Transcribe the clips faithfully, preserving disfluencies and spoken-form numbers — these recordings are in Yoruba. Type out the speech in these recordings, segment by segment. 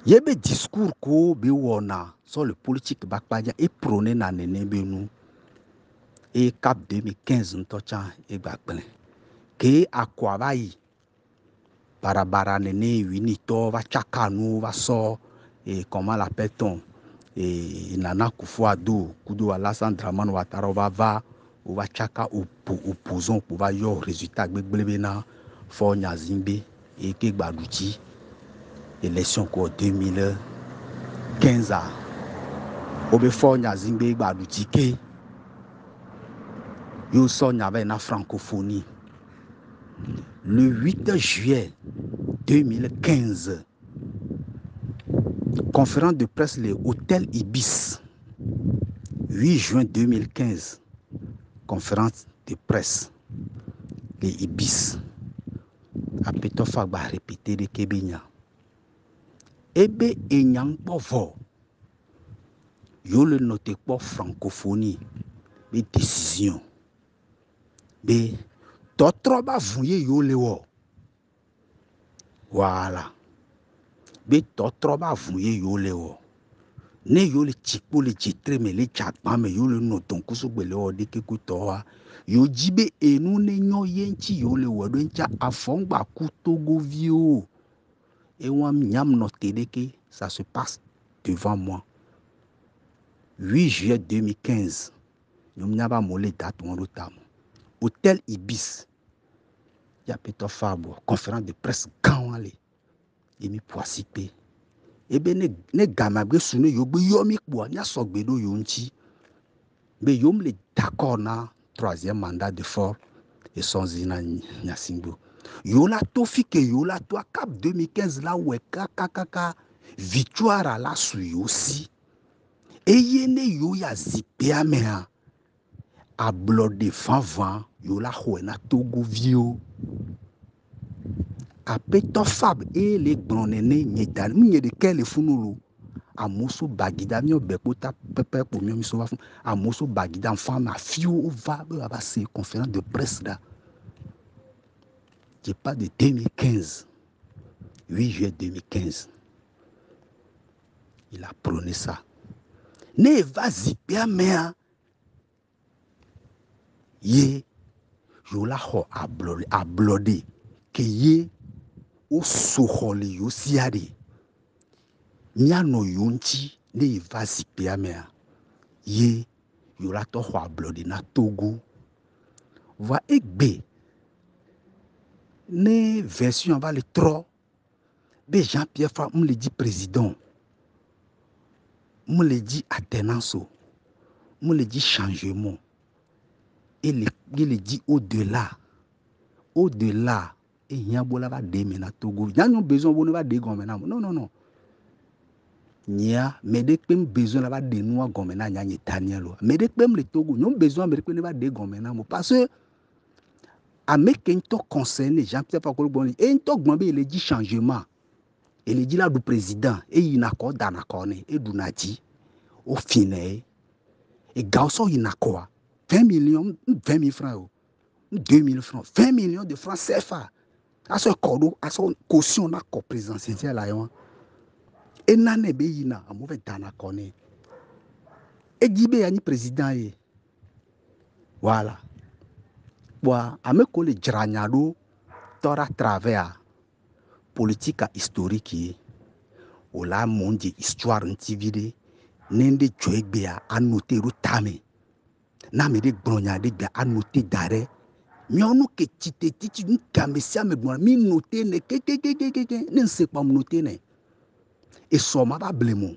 Il y a des discours qui sont sur le politique et prôné dans les nous et cap deux mille quinze nous t'en et bakben que à quoi va y barabara nene winito va chakanu va so et comment l'appelle-t-on et Nana Akufo-Addo kudo Alassane Dramane Ouattara va va ou va chaka ou opposant pour va yo résultat gbegblebena for nyazimbe et que gbadouti élection ko deux mille quinze a obe for nyazimbe gbadouti ke yo so nyave na francophonie le huit juillet deux mille quinze, conférence de presse le hôtel Ibis. huit juin deux mille quinze, conférence de presse le Ibis. Apetofa va répéter de Kébénia. Ebe enyang povo. Yo le noté pour francophonie. Be décision. Be totro ba vouye yo le wo. Voilà. Be totro ba vouye yo le wo. Ne yo le tikpo le jitre me le chakpa me yo le noton kusu gbele o de kekutoa. Yo jibe enu ne nyo yenchi yo le wo do ncha afongba kutogo vio. Et moi, ça se passe devant moi. huit juillet deux mille quinze, nous n'avons pas molé date ou en hôtel Ibis. Il y a Peter Fabo, conférence de presse quand on est. Il m'y poissipé. Et bien, les gamins, ils sont yo yomi kwa, nya sogbedo yonchi. Mais yom le d'accord na troisième mandat de fort et sans zina nyasimbo. Yo la tofi ke yo la to cap deux mille quinze là ouais kaka kaka victoire à la suyi aussi. Et yene yo ya zipe amea a blodé fanvan yo la hoe na Togo vio. A peto fab et les bronene nyetan nye de kele funulu. A moso bagida mio bekota pepe pour mio miso va fun. A moso bagida en femme a fio va ba se conférence de presse là. Je parle de deux mille quinze. huit juillet deux mille quinze. Il a prôné ça. Ne vas-y bien mais ye yo la ho a blodé a blodé que ye o soholi yo siade. Nyano yonchi ne vas-y bien mais ye yo la to ho a blodé na Togo. Va egbe ne version va le trop. Be Jean-Pierre Fa me le dit président. Me le dit alternance. Me le dit changement. Et il le dit au-delà. Au-delà. Et il y a un démé na Togo. Il y a besoin de va de gomena. Non, non, non. Il y a mais dès que besoin de va de nous gomena, il y a ni Daniel. Mais dès que le Togo, nous besoin de va de gomena. Parce que à me qu'ento concerné, Jean-Pierre Fakolo Boni, etento gombe il dit changement. Il dit là du président. Et il n'a qu'à dans la corne. Et du nati. Au final. Et Gausso il n'a quoi? vingt millions, vingt mille francs. deux mille francs. vingt millions de francs C F A. À ce cordeau, à son caution na co présidentiel là. Et nane be yina, a mauvais dana connaît. Et Djibe yani président ye. Voilà. Voilà. A me kole jranyado, tora travers politique historique. O la monde histoire ntivide. Nende joegbea a noté rotame. Na me de bronyade be a noté d'arrêt. Mionou ke tite titi nous kamesia me bon mi noté ne ke ke ke ke ke ne ne sait pas noté ne. Et soma va blémo.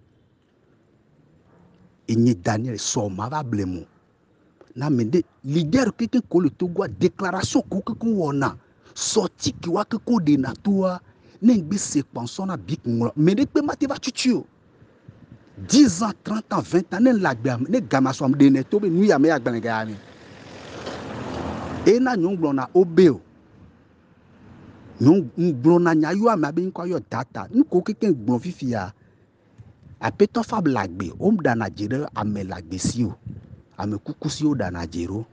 Et ni Daniel soma va blémo. Na me de leader ke ke ko le Togo déclaration ko ke ko wona sorti ki wa ke ko de na toi ne ngbe se pension na bik ngolo. Me de pe mate va chuchu. dix ans, trente ans, vingt ans ne la gbe ne gama so am de ne to be nu ya me ya gbe ga ni. Et na nyonglo na obeo. Nyong blona nya yo ama be nko yo data. Nko keke gbon fifi ya. A peto fab lagbe, om da Nigeria ame lagbe si yo. Ame kukusi yo da Nigeria.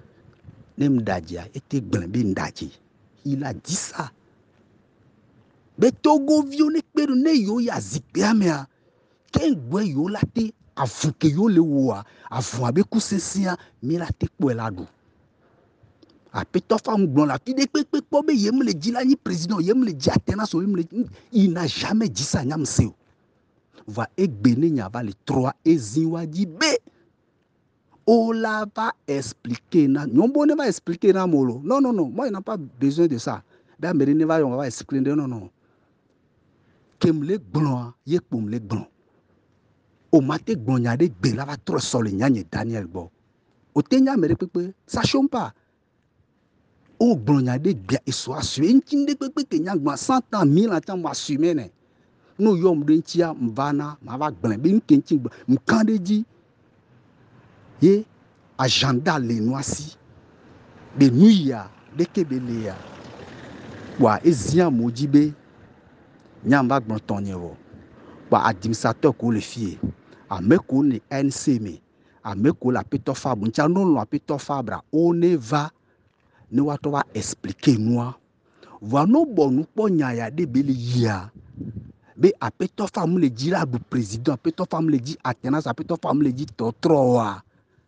Nem dadia était gblin bin daji. Il a dit ça. be Togo vio ne peru ne yo ya zikpea mea ken gwe yo la te avun ke yo le woa avun abe kusensia mi la te kpo la do apetɔ fa ŋgblɔ la fi de kpekpe kpɔ be yem le dzi la nyi président yem le dzi atena so yem le il n'a jamais dit ça nyam se o va egbe ne nya va le trois eziwa di be o la va expliquer na nyombo ne va expliquer na molo non non non moi il n'a pas besoin de ça ba mbere ne va yon va expliquer non non kem le gblɔ ye kpom le gblɔ o mate gblɔ nya de gbe la va trɔ sɔ le nya nye Daniel gbɔ o te nya mere kpekpe ça chôme pas o gblɔnya de gbia eso asue ŋtsi de kpekpe ke nya gblɔ cent ans mille ans mo asue ne no yɔm de ŋtsia mvana ma va gblẽ be nke ŋtsi gblɔ mkan de dzi ye agenda le noasi be nuya de ke be le ya wa ezia mo dzi be nya va gblɔ tɔnye wo wa administrateur ko le fie ame ko ne N C me ame ko la petɔ fab ŋtsia no lɔ petɔ fabra o ne va ne wa to va expliquer nous va no bon nous po nya ya de be le yia be apetɔ fam le dzi la du président apetɔ fam le dzi atena apetɔ fam le dzi tɔtrɔ wa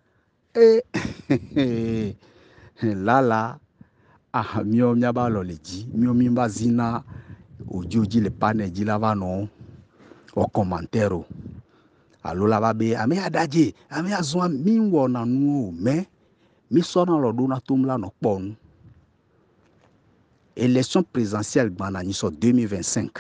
e lala ah mio mia ba lo le dzi mio mi ba zina ojoji le panel dzi la va no o commentaire o alo la ba be ame adaje ame azwa mi wo na nu o me mi so na lo do na tom la no kpo nu élection présidentielle gbana ni so deux mille vingt-cinq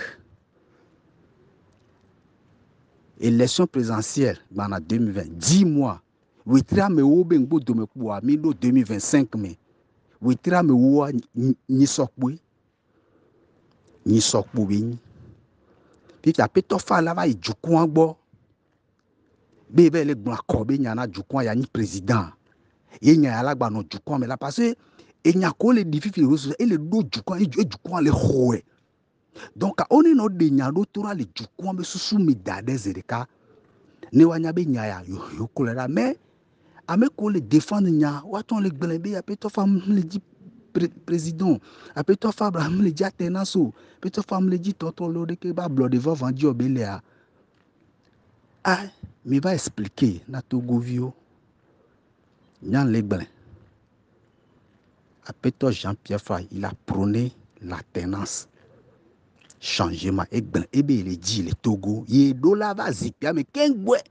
élection présidentielle gbana deux mille vingt dix mois wetira me wo be ngbo do me kpo a mi do deux mille vingt-cinq me wetira me wo ni so kpo ni so kpo be ni pi ta petɔ fa la va ijukun agbo be be le gbon akọ be nya na jukun ya ni président ye nya ya la gba no jukun me la parce que et nya ko le difficile et le do jukun e jukun le hoe donc on est no de nya do tora le jukun be susu mi dade zereka ne wa nya be nya ya yo yo kolera mais ame ko le défendre nya wa ton le gbele be ya petɔ fam le di président a petɔ fa Abraham le di atena so petɔ fam le di toto lo de ke ba blood devant vendi obele a ah me va expliquer na Togo vio nya le gbele Apetɔ Jean-Pierre Faye, il a prôné l'alternance, changement, et bien, et bien, il dit, le Togo, il est dollar va zipia, mais qu'un gouet.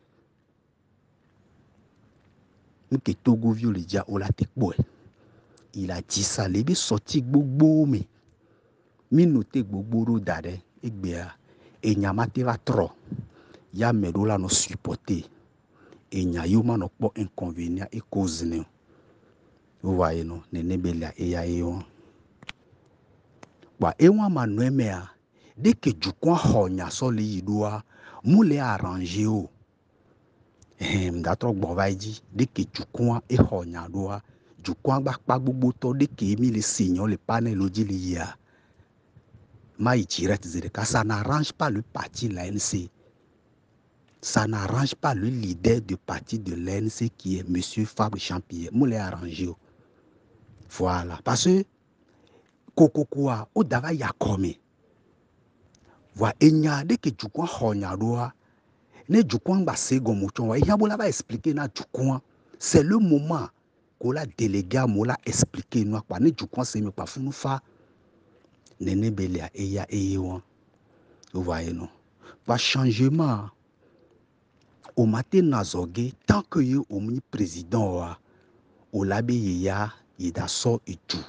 Nous que Togo vieux le dia, on l'a te boue. Il a dit ça, il est sorti gbogbo, mais, mi noté gbogbo d'ade, et bien, et nyamate va trop. Ya me dola no supporter. Et nyayoma no po inconvénient et cause ne. Vous voyez, non, nene belia et ya e on. Bah, et moi, ma noemea, dès que du coin honya soli yidoa, moule arrangé o. Eh, m'datro bon va dit, dès que du coin et honya doa, du coin bak pas boboto, dès que mis les signaux, les panels au dilia. Ma itirette zereka, ça n'arrange pas le parti la N C. Ça n'arrange pas le leader du parti de l'A N C qui est Monsieur Fabre Champier. Moule arrangé o. Voilà, parce que kokokua o dava ya kome wa enya de ke jukwa honya doa ne jukwa ba sego muchon wa yabola va expliquer na jukwa c'est le moment ko la délégué mo la expliquer no pa ne jukwa se me pa funu fa nene belia eya eyo vous voyez non va changement au matin nazoge tant que yo au mini président wa o labe ya ida so et tout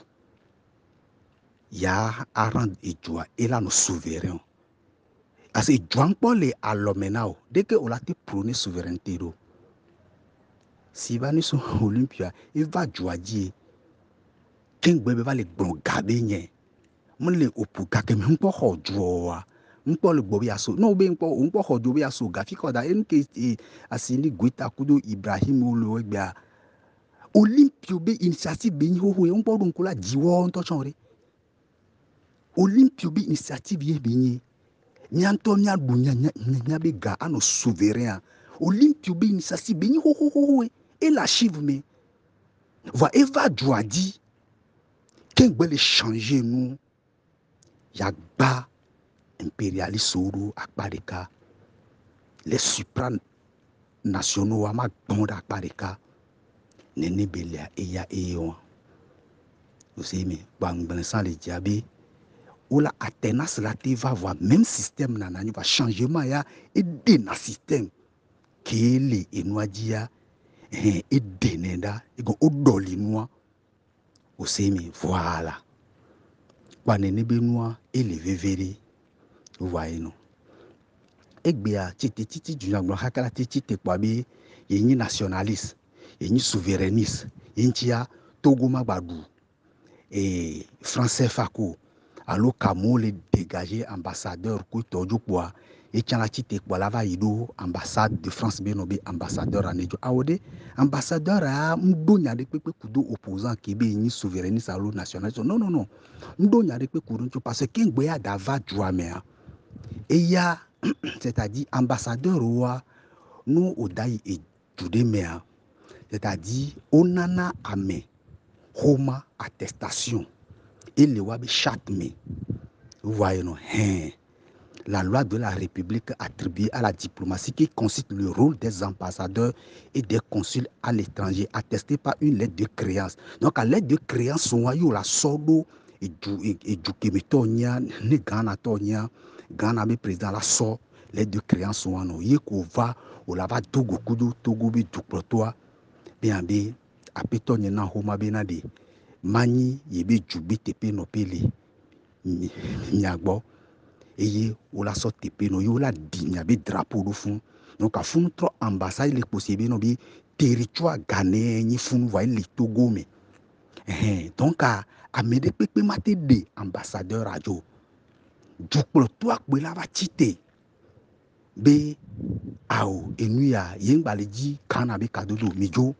ya arrand et joie et là nous souverain parce que Juan Paul est à l'homenao dès que on a été prôné souveraineté si va nous sur Olympia il va joie king bebe va le bon gabe nye mon le opu kake me mpo ho joa mpo le gbobi aso no be mpo mpo ho jobi aso gafi ko da en ke asini guita kudo Ibrahim olo egba Olympio be initiative be ho ho mpo don ko la jiwo nto chonre Olympio be initiative ye be nye nyanto nya bunya nya be ga ano souverain Olympio be initiative be ho ho ho et l'archive me va eva joadi ken gbele changer nous ya gba impérialistes ou akpareka les supranationaux ama gbonda akpareka nene belia eya eyon vous savez mais bang sans les diabé ou la Athénas la te va voir même système nanani va changement ya et na système qui les enoadia et denenda et go odoli noa vous savez mais voilà kwa nene benoa et les vévéré vous voyez non Egbea titi titi junaglo hakala titi te kwabe yenyi nationaliste yenyi souverainiste yentia Togo magbadu et français fako allo kamo le dégager ambassadeur ko tojo kwa et tiala titi kwa lava ido ambassade de France benobe ambassadeur anejo awode ambassadeur a mdonya de pepe kudo opposant kebe yenyi souverainiste allo nationaliste non non non mdonya de pepe kudo parce que ngbea dava juamea et il y a c'est-à-dire ambassadeur roi nous au dai et tout de mer c'est-à-dire onana ame homa attestation et le wabi chatme vous voyez non hein. La loi de la République attribuée à la diplomatie qui consiste le rôle des ambassadeurs et des consuls à l'étranger attesté par une lettre de créance. Donc à lettre de créance son yo la sordo et du et du kemetonia ne Ghana tonia Ghana be président la sort lettre de créance son no yeko va o la va Togo kudo Togo be du protoa bien be apetonia na homa be na de mani yebe jubi tepe no pele nyagbo et ou la sorte peno yo la digne be drapeau do fond donc à fond trop ambassade les possible no bi territoire ghanéen ni fond voyer les Togo mais eh donc à à me de pepe maté de ambassadeur radio du pour toi que la va tité be ao enuya yengba le di kana be kadodo mijo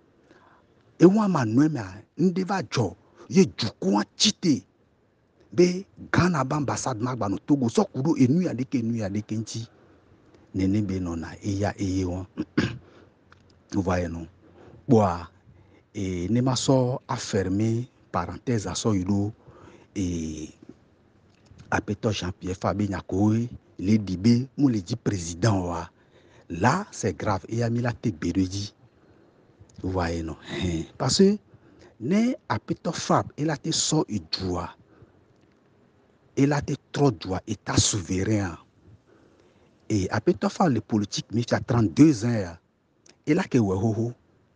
e wa manwe ma ndeva jo ye juku tité be Ghana ba ambassade magba no Togo so kudo enu ya deke enu ya deke nti nene be no na eya eye won vous voyez non boa et ne ma so affermer parenthèse à so yudo et apeto Jean-Pierre Fabi Nyakoe le dibe mo le dit président wa là c'est grave et a mis la tête bereji vous voyez non parce que ne apeto Fab il a été so et joie il a été trop droit, état souverain. Et après tout faire les politiques, mais il y a trente-deux ans, il a que wehoho.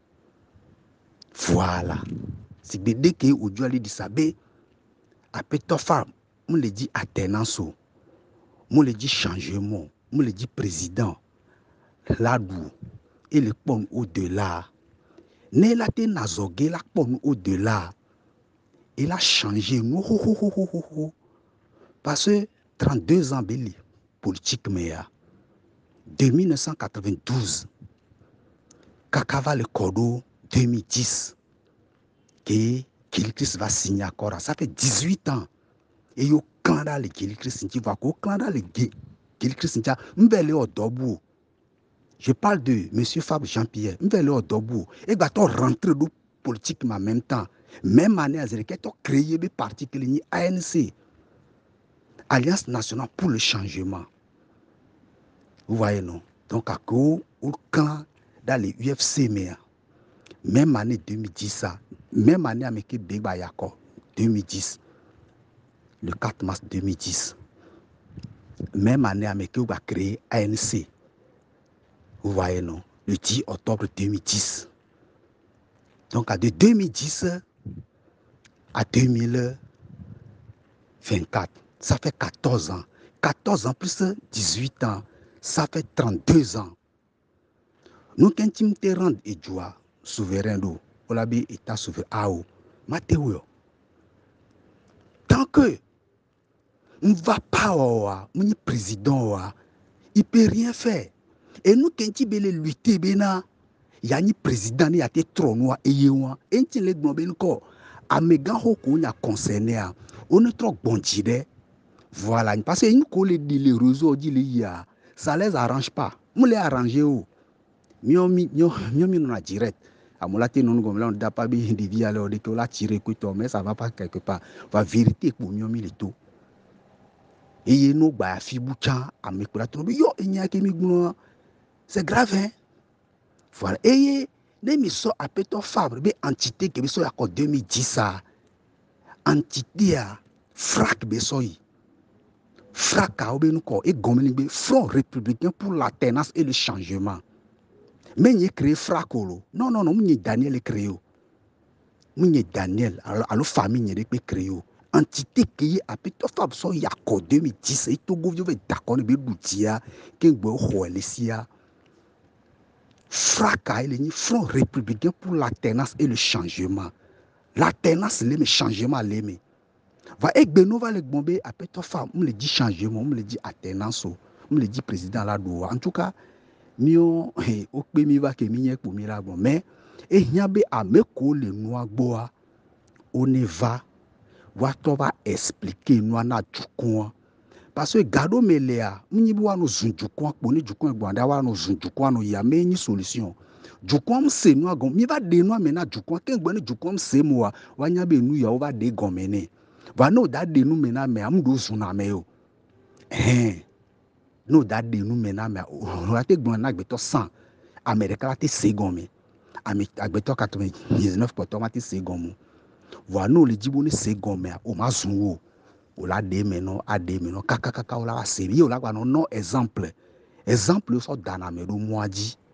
Voilà. C'est dès que aujourd'hui dit ça, après tout faire, on le dit alternance, on le dit changement, on le dit président, là-d'où, et le pont au-delà. Ne la te nazogue, la pont au-delà. Il a changé, nous, ho, ho, ho, ho, ho. Parce que trente-deux ans, béli, politique, mais de mille neuf cent quatre-vingt-douze, Kakava le Kodo deux mille dix, que Kilikris va signer accord. Ça fait dix-huit ans. Et yo Canada le Kilikris, tu vois qu'au Canada le Kilikris, m'bele au Dobu. Je parle de M. Fab Jean-Pierre, m'bele au Dobu. Et bah toi rentrer dans politique en même temps. Même année, tu as créé des partis qui sont A N C. Alliance nationale pour le changement. Vous voyez, non? Donc, à quoi au camp dans les U F C, mais même année deux mille dix, ça, même année avec Beba Yako, deux mille dix, le quatre mars deux mille dix, même année avec on va créer A N C. Vous voyez, non? Le dix octobre deux mille dix. Donc, de deux mille dix à deux mille vingt-quatre, ça fait quatorze ans. quatorze ans plus dix-huit ans, ça fait trente-deux ans. Nous, quand tu te rends et joie, souverain d'eau, on l'a dit, état souverain, ah, oh, Mathéo. Tant que on ne va pas, on est président, il ne peut rien faire. Et nous, quand tu veux lutter, il y a un président qui a été trône, et il y a un qui est encore. À mes gars, on a concerné, on est trop bon. Voilà, parce que nous, quand les réseaux, ça ne les arrange pas. Nous les arrangeons. Miomi miomi non a direct à mon latin non comme là on n'a pas bien de vie alors que là tirer que toi mais ça va pas quelque part va vérité pour miomi les tout Et nous, bah, fibouchan, à mes collations, yo, il n'y a que mi gouno. C'est grave, hein? Voilà. Et les missions à Péto Fabre, mais entité qui est en deux mille dix, ça. Entité à frac besoyi. Frac à Obenuko et Gomeligbe, Front républicain pour l'alternance et le changement. Mais il a créé Fracolo. Non, non, non, il Daniel est créé. Il Daniel, alors famille est créé. Entité qui est à Péto Fabre, so il y a en deux mille dix, et tout le monde est d'accord, il y a des outils qui sont Fracas, il y a Front républicain pour l'alternance et le changement. L'alternance, c'est le changement. Va ek beno va le bombe à Péto Fabre, on me dit changement, on me dit alternance, on me dit président là do. En tout cas, mio o pe mi va ke mi yek pour mi la bon. Mais et nyabe a me ko le noa boa, on ne va wa to va expliquer noa na djukon. Parce que gado melea, mni bo no zunjukon ko ni djukon gbanda wa no zunjukon no ya me ni solution. Djukon se noa gon, mi va de noa mena djukon ken gbani djukon se moa, wa nyabe nu ya o va de gon mene. Va no da de nous mena me amdo zuna me yo. Eh. No da de nous mena me o ate gbon na gbeto cent. America ate second me. Agbeto quatre-vingt-dix-neuf pour cent ate second mo. Va no le dibo ni second me o ma zunwo. O la de me no ade me no kaka kaka o la serie o la kwa no no exemple. Exemple so dana me do moaji.